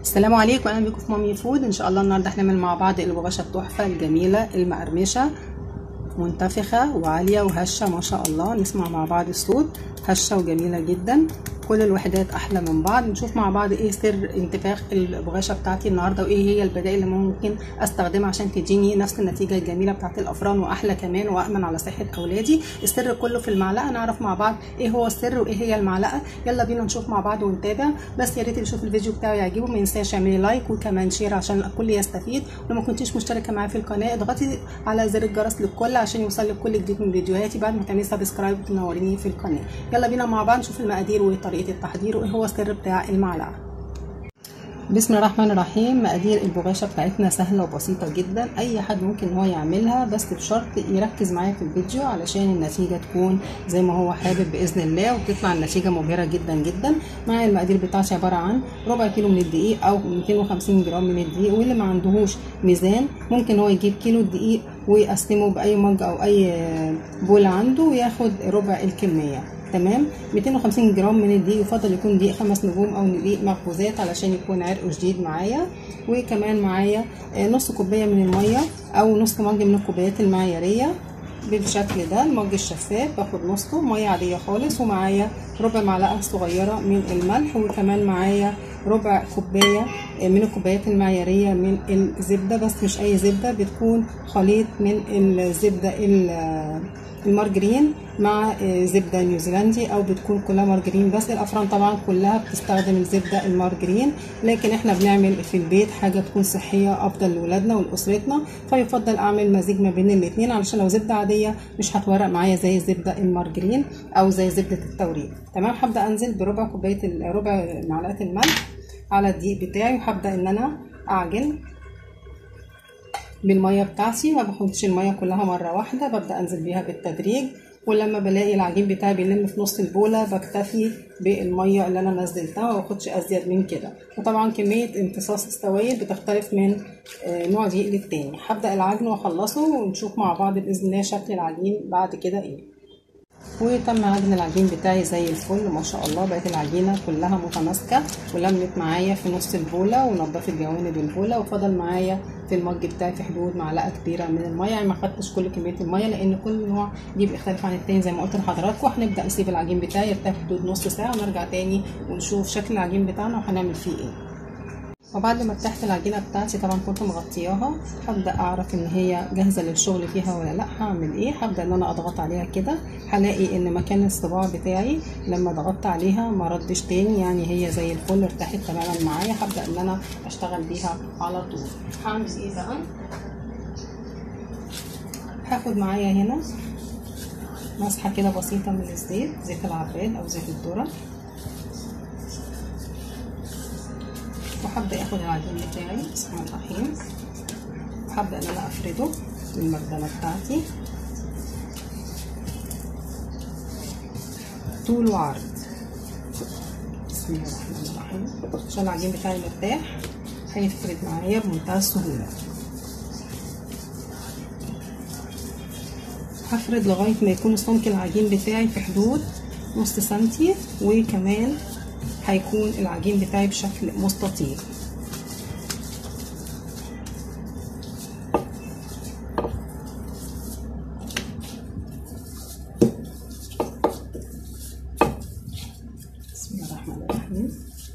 السلام عليكم، اهلا بكم في مامي فود. ان شاء الله النهارده هنعمل مع بعض البغاشه التحفه الجميله المقرمشه، منتفخه وعاليه وهشه ما شاء الله. نسمع مع بعض الصوت، هشه وجميله جدا، كل الوحدات احلى من بعض. نشوف مع بعض ايه سر انتفاخ البغاشه بتاعتي النهارده، وايه هي البدائل اللي ممكن استخدمها عشان تديني نفس النتيجه الجميله بتاعت الافران واحلى كمان وامن على صحه اولادي. السر كله في المعلقه. نعرف مع بعض ايه هو السر وايه هي المعلقه. يلا بينا نشوف مع بعض ونتابع. بس يا ريت اللي يشوف الفيديو بتاعي يعجبه ما ينساش يعملي لايك وكمان شير عشان الكل يستفيد. ولو ما كنتيش مشتركه معايا في القناه اضغطي على زر الجرس للكل عشان يوصلك كل جديد من فيديوهاتي بعد ما تعملي سبسكرايب وتنوريني في القناه. يلا بينا مع بعض نشوف المقادير وطريقه التحضير وايه هو السر بتاع المعلقه. بسم الله الرحمن الرحيم. مقادير البغاشه بتاعتنا سهله وبسيطه جدا، اي حد ممكن ان هو يعملها، بس بشرط يركز معايا في الفيديو علشان النتيجه تكون زي ما هو حابب باذن الله، وتطلع النتيجه مبهره جدا جدا. معايا المقادير بتاعتي عباره عن ربع كيلو من الدقيق او 250 جرام من الدقيق، واللي ما عندهوش ميزان ممكن هو يجيب كيلو الدقيق ويقسمه باي مج او اي بول عنده وياخد ربع الكميه. تمام. 250 جرام من الدقيق، يفضل يكون دقيق 5 نجوم او دقيق مخبوزات علشان يكون عرق جديد معايا. وكمان معايا نص كوبايه من الميه او نص مج من الكوبايات المعياريه بالشكل ده، المج الشفاف باخد نصه ميه عاديه خالص. ومعايا ربع معلقه صغيره من الملح، وكمان معايا ربع كوبايه من الكوبايات المعياريه من الزبده، بس مش اي زبده، بتكون خليط من الزبده المارجرين مع زبده نيوزيلندي، او بتكون كلها مارجرين. بس الافران طبعا كلها بتستخدم الزبده المارجرين، لكن احنا بنعمل في البيت حاجه تكون صحيه افضل لاولادنا ولاسرتنا، فيفضل اعمل مزيج ما بين الاثنين علشان لو زبده عاديه مش هتورق معايا زي الزبده المارجرين او زي زبده التوريد. تمام. هبدا انزل بربع كوبايه ربع معلقه الملح على الدقيق بتاعي، وهبدا ان انا اعجن بالميه بتاعتي. ما باخدش الميه كلها مره واحده، ببدا انزل بيها بالتدريج، ولما بلاقي العجين بتاعي بيلم في نص البوله بكتفي بالميه اللي انا نزلتها، ما باخدش ازيد من كده. وطبعا كميه امتصاص السوائل بتختلف من نوع دقيق للتاني. هبدا العجن واخلصه ونشوف مع بعض باذن الله شكل العجين بعد كده ايه. وتم عجن العجين بتاعي زي الفل ما شاء الله، بقت العجينه كلها متماسكه ولمت معايا في نص البوله ونضفت جوانب البوله، وفضل معايا في المج بتاعي في حدود معلقه كبيره من الميه. يعني ما خدتش كل كميه الميه لان كل نوع بيختلف عن التاني زي ما قلت لحضراتكم. هنبدا نسيب العجين بتاعي يرتاح في حدود نص ساعه ونرجع تاني ونشوف شكل العجين بتاعنا وهنعمل فيه ايه. وبعد ما فتحت العجينه بتاعتي طبعا كنت مغطياها، هبدا اعرف ان هي جاهزه للشغل فيها ولا لا. هعمل ايه؟ هبدا ان انا اضغط عليها كده، هلاقي ان مكان الصباع بتاعي لما ضغطت عليها ما ردش تاني، يعني هي زي الفل ارتاحت تماما معايا. هبدا ان انا اشتغل بيها على طول. هعمل ايه بقى؟ هاخد معايا هنا مسحه كده بسيطه من الزيت، زيت العباد او زيت الذره، وهبدا اخد العجين بتاعي بسم الله الرحمن الرحيم، وهبدا ان انا افرده بالمردانه بتاعتي طول وعرض بسم الله الرحمن الرحيم، عشان العجين بتاعي مرتاح هيفرد معايا بمنتهى السهوله. هفرد لغايه ما يكون سمك العجين بتاعي في حدود نص سنتي، وكمان هيكون العجين بتاعي بشكل مستطيل. بسم الله الرحمن الرحيم.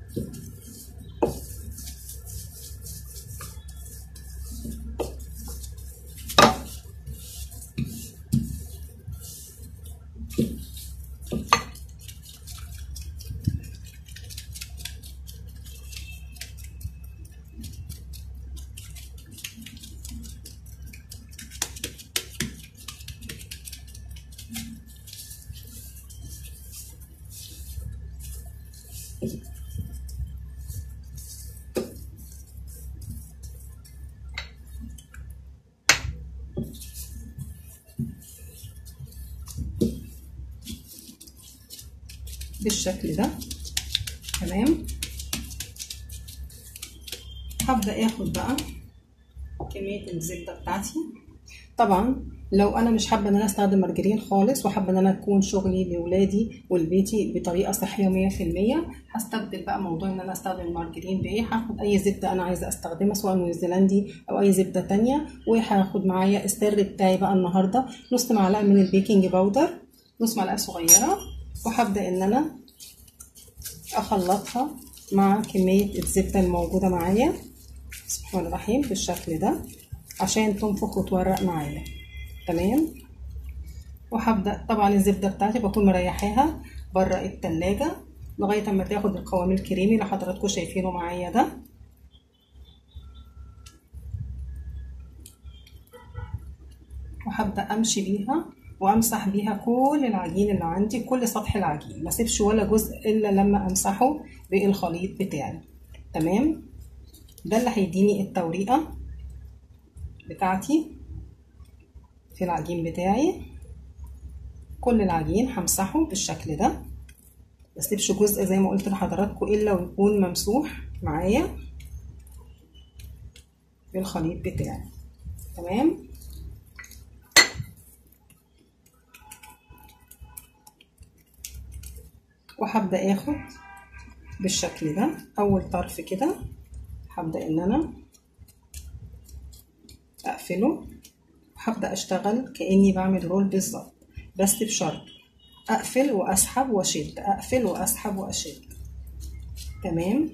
بالشكل ده. تمام. هبدأ اخد بقى كمية الزبدة بتاعتي طبعا لو انا مش حابه ان انا استخدم مارجرين خالص وحابه ان انا اكون شغلي لاولادي ولبيتي بطريقه صحيه 100%، هستبدل بقى موضوع ان انا استخدم المارجرين بايه. هاخد اي زبده انا عايزه استخدمها سواء نيوزيلندي او اي زبده تانية، وهاخد معايا السر بتاعي بقى النهارده نص معلقه من البيكنج باودر، نص معلقه صغيره، وهبدا ان انا اخلطها مع كميه الزبده الموجوده معايا بسم الله الرحمن الرحيم بالشكل ده عشان تنفخ وتورق معايا. تمام. وهبدا طبعا الزبده بتاعتي بكون مريحاها بره التلاجة لغايه اما تاخد القوام الكريمي اللي حضراتكم شايفينه معايا ده. وهبدا امشي بيها وامسح بيها كل العجين اللي عندي، كل سطح العجين، ما اسيبش ولا جزء الا لما امسحه بالخليط بتاعي. تمام. ده اللي هيديني التوريقه بتاعتي في العجين بتاعي. كل العجين همسحه بالشكل ده، ما اسيبش جزء زي ما قلت لحضراتكم الا ويكون ممسوح معايا بالخليط بتاعي. تمام. وهبدا اخد بالشكل ده اول طرف كده، هبدا ان انا اقفله، هبدا اشتغل كاني بعمل رول بالظبط، بس بشرط اقفل واسحب واشد، اقفل واسحب واشد. تمام.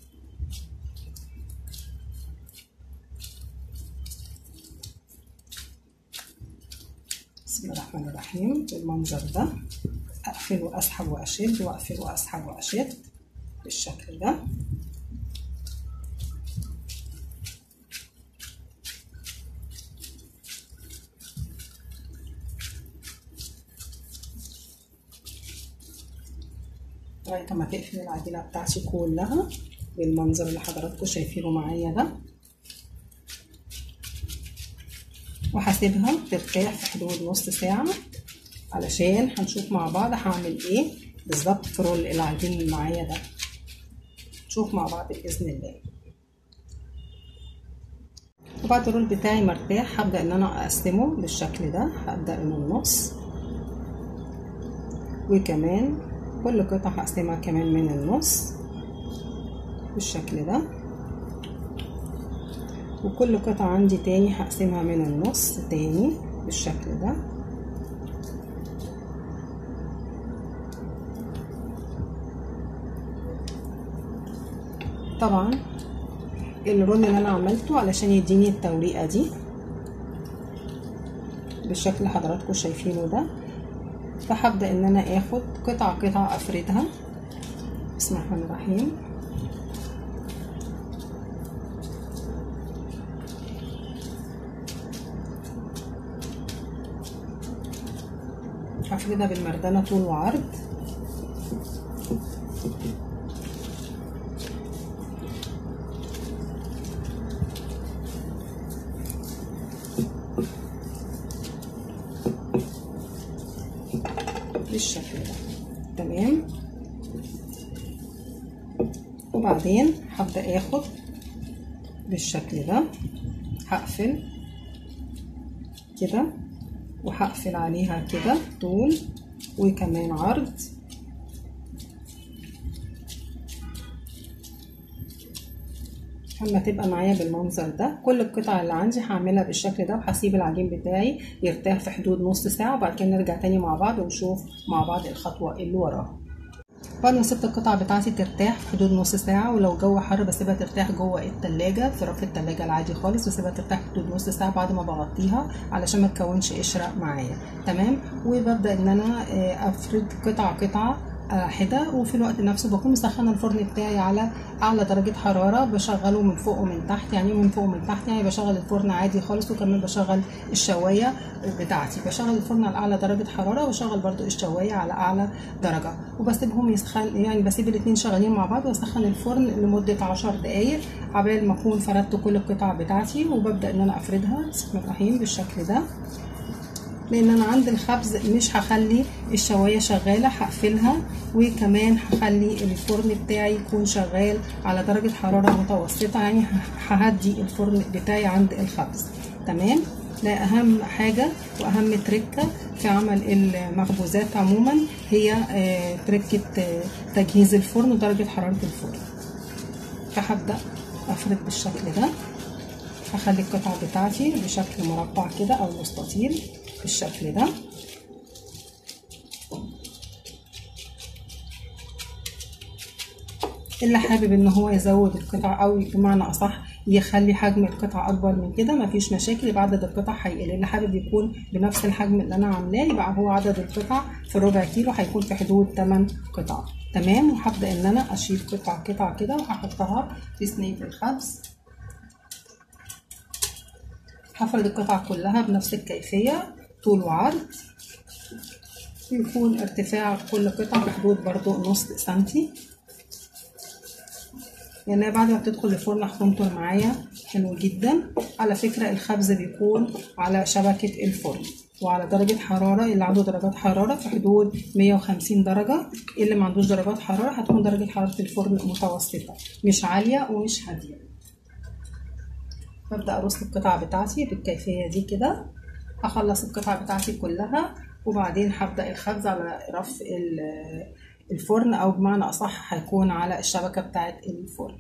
بسم الله الرحمن الرحيم بالمنظر ده، اقفل واسحب واشد واقفل واسحب واشد بالشكل ده. لغايه ما تقفل العجينه بتاعتي كلها بالمنظر اللي حضراتكم شايفينه معايا ده، وهسيبها ترتاح في حدود نص ساعه علشان هنشوف مع بعض هعمل ايه بالظبط في رول العجين اللي معايا ده. نشوف مع بعض باذن الله. وبعد الرول بتاعي مرتاح هبدا ان انا اقسمه بالشكل ده، هبدا من النص وكمان كل قطعه هقسمها كمان من النص بالشكل ده، وكل قطعه عندي تاني هقسمها من النص تاني بالشكل ده. طبعا الرول اللي انا عملته علشان يديني التوريقه دي بالشكل اللي حضراتكم شايفينه ده، فهبدا ان انا اخد قطعه قطعه افردها بسم الله الرحمن الرحيم. هفردها بالمردانه طول وعرض. بالشكل ده. تمام. وبعدين هبدأ اخد بالشكل ده، هقفل كده وهقفل عليها كده طول وكمان عرض. لما تبقى معايا بالمنظر ده كل القطع اللي عندي هعملها بالشكل ده، وهسيب العجين بتاعي يرتاح في حدود نص ساعه، وبعد كده نرجع تاني مع بعض ونشوف مع بعض الخطوه اللي وراها. بعد ما سبت القطع بتاعتي ترتاح في حدود نص ساعه، ولو الجو حر بسيبها ترتاح جوه التلاجة في رف التلاجة العادي خالص، بسيبها ترتاح في حدود نص ساعه بعد ما بغطيها علشان ما تكونش قشره معايا. تمام. وببدا ان انا افرد قطعه قطعه حده، وفي الوقت نفسه بكون مسخنه الفرن بتاعي على اعلى درجه حراره، بشغله من فوق ومن تحت. يعني من فوق ومن تحت يعني بشغل الفرن عادي خالص، وكمان بشغل الشوايه بتاعتي، بشغل الفرن على اعلى درجه حراره وبشغل برده الشوايه على اعلى درجه، وبسيبهم يسخن. يعني بسيب الاثنين شغالين مع بعض واسخن الفرن لمده 10 دقائق عبال ما اكون فردت كل القطع بتاعتي، وببدا ان انا افردها بسم الله الرحمن الرحيم بالشكل ده. لان انا عند الخبز مش هخلي الشوايه شغاله، هقفلها، وكمان هخلي الفرن بتاعي يكون شغال على درجه حراره متوسطه، يعني ههدي الفرن بتاعي عند الخبز. تمام. لا، اهم حاجه واهم تركه في عمل المخبوزات عموما هي تركه تجهيز الفرن ودرجه حراره الفرن. فهبدا افرد بالشكل ده، هخلي القطع بتاعتي بشكل مربع كده او مستطيل بالشكل ده. اللي حابب ان هو يزود القطع او بمعنى اصح يخلي حجم القطع اكبر من كده مفيش مشاكل، يبقى عدد القطع هيقل. اللي حابب يكون بنفس الحجم اللي انا عاملاه يبقى هو عدد القطع في الربع كيلو هيكون في حدود 8 قطع. تمام. وهبدا ان انا اشيل قطع كده وهحطها في صينيه الخبز. هفرد القطع كلها بنفس الكيفيه طول وعرض، يكون ارتفاع كل قطعه بحدود برضو نص سنتي، يعني بعد ما بتدخل الفرن هتنطر معايا حلو جدا. على فكرة الخبز بيكون على شبكة الفرن وعلى درجة حرارة، اللي عنده درجات حرارة في حدود 150 درجة، اللي ما عندوش درجات حرارة هتكون درجة حرارة الفرن متوسطة مش عالية ومش هادية. ببدأ ارص القطع بتاعتي بالكيفية دي كده. هخلص القطع بتاعتي كلها وبعدين هبدأ الخبز على رف الفرن، او بمعنى اصح هيكون على الشبكه بتاعه الفرن.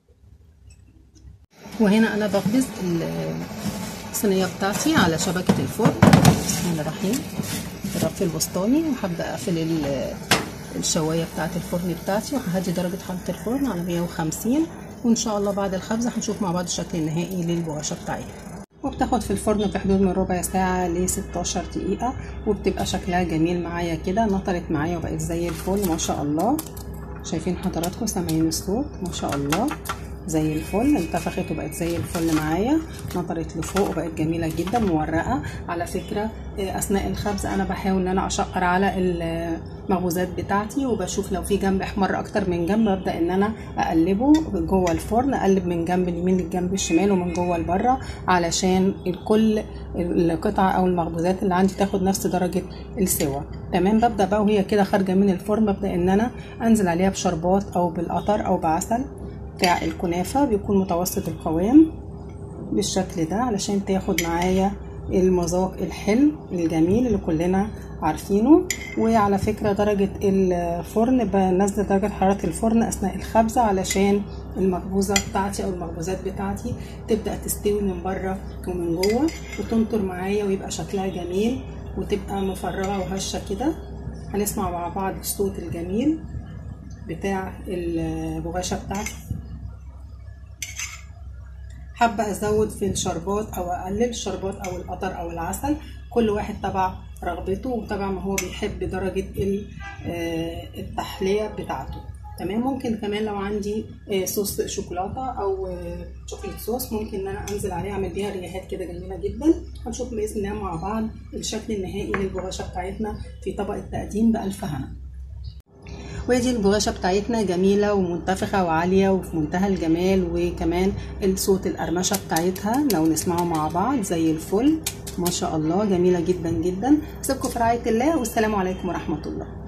وهنا انا بخبز الصينيه بتاعتي على شبكه الفرن. بسم الله الرحمن الرف الوسطاني، وهبدا اقفل الشوايه بتاعه الفرن بتاعتي وهدي درجه حراره الفرن على 150. وان شاء الله بعد الخبز هنشوف مع بعض الشكل النهائي للبغشه بتاعتي. وبتاخد في الفرن بحدود من ربع ساعة ل 16 دقيقة، وبتبقى شكلها جميل معايا كده، نطرت معايا وبقت زي الفل ما شاء الله. شايفين حضراتكم سامعين الصوت ما شاء الله زي الفل، انتفخت وبقت زي الفل معايا، نطرت لفوق وبقت جميله جدا مورقه. على فكره اثناء الخبز انا بحاول ان انا اشقر على المخبوزات بتاعتي، وبشوف لو في جنب احمر اكتر من جنب ببدا ان انا اقلبه جوه الفرن، اقلب من جنب اليمين للجنب الشمال ومن جوه لبره، علشان كل القطع او المخبوزات اللي عندي تاخد نفس درجه السوا. تمام. ببدا بقى وهي كده خارجه من الفرن ببدا ان انا انزل عليها بشربات او بالقطر او بعسل بتاع الكنافة، بيكون متوسط القوام بالشكل ده علشان تاخد معايا المذاق الحلو الجميل اللي كلنا عارفينه. وعلى فكرة درجة الفرن بنزل درجة حرارة الفرن اثناء الخبزة علشان المخبوزة بتاعتي او المخبوزات بتاعتي تبدأ تستوي من بره ومن جوه وتنطر معايا ويبقى شكلها جميل وتبقى مفرغة وهشة كده. هنسمع مع بعض الصوت الجميل بتاع البغاشة بتاعتي. حابة ازود في الشربات او اقلل الشربات او القطر او العسل، كل واحد تبع رغبته وتبع ما هو بيحب درجة التحلية بتاعته. تمام. ممكن كمان لو عندي صوص شوكولاتة او شوكولات صوص ممكن ان انا انزل عليه اعمل بيها ريحات كده جميلة جدا. هنشوف باذن الله مع بعض الشكل النهائي للبغاشة بتاعتنا في طبق التقديم بألف هنا. ودي البغاشة بتاعتنا جميلة ومنتفخة وعالية وفي منتهى الجمال، وكمان الصوت القرمشة بتاعتها لو نسمعه مع بعض زي الفل ما شاء الله، جميلة جدا جدا. سيبكم في رعاية الله والسلام عليكم ورحمة الله.